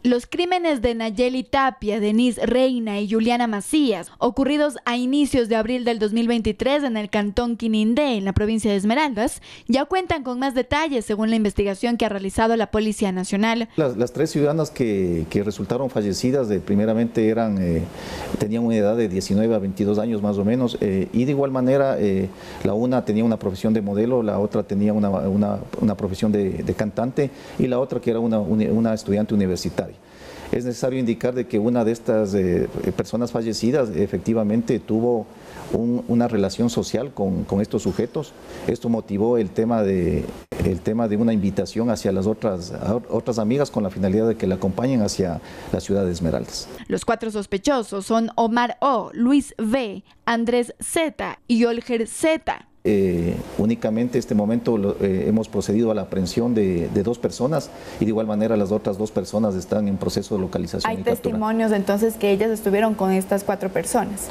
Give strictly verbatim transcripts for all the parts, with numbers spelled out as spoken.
Los crímenes de Nayeli Tapia, Denise Reina y Juliana Macías, ocurridos a inicios de abril del dos mil veintitrés en el cantón Quinindé, en la provincia de Esmeraldas, ya cuentan con más detalles según la investigación que ha realizado la Policía Nacional. Las, las tres ciudadanas que, que resultaron fallecidas, de, primeramente eran, eh, tenían una edad de diecinueve a veintidós años más o menos, eh, y de igual manera eh, la una tenía una profesión de modelo, la otra tenía una, una, una profesión de, de cantante y la otra que era una, una estudiante universitaria. Es necesario indicar de que una de estas eh, personas fallecidas efectivamente tuvo un, una relación social con, con estos sujetos. Esto motivó el tema, de, el tema de una invitación hacia las otras, otras amigas con la finalidad de que la acompañen hacia la ciudad de Esmeraldas. Los cuatro sospechosos son Omar O., Luis V., Andrés Z. y Olger Z. Eh, únicamente este momento lo, eh, hemos procedido a la aprehensión de, de dos personas y de igual manera las otras dos personas están en proceso de localización. ¿Hay y captura. testimonios entonces que ellas estuvieron con estas cuatro personas?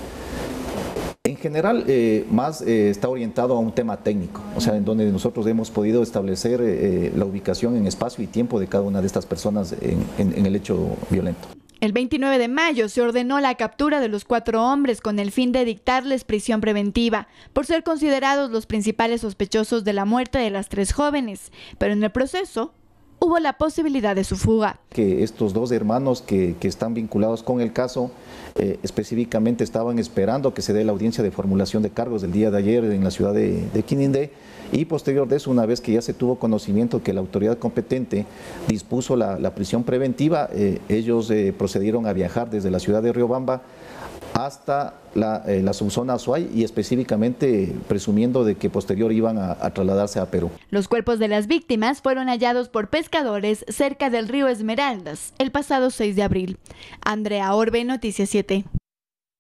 En general, eh, más eh, está orientado a un tema técnico, o sea, en donde nosotros hemos podido establecer eh, la ubicación en espacio y tiempo de cada una de estas personas en, en, en el hecho violento. El veintinueve de mayo se ordenó la captura de los cuatro hombres con el fin de dictarles prisión preventiva por ser considerados los principales sospechosos de la muerte de las tres jóvenes, pero en el proceso hubo la posibilidad de su fuga. Que estos dos hermanos que, que están vinculados con el caso eh, específicamente estaban esperando que se dé la audiencia de formulación de cargos del día de ayer en la ciudad de, de Quinindé, y posterior de eso, una vez que ya se tuvo conocimiento que la autoridad competente dispuso la, la prisión preventiva, eh, ellos eh, procedieron a viajar desde la ciudad de Riobamba hasta la, eh, la subzona Azuay y específicamente presumiendo de que posterior iban a, a trasladarse a Perú. Los cuerpos de las víctimas fueron hallados por pescadores cerca del río Esmeraldas el pasado seis de abril. Andrea Orbe, Noticias siete.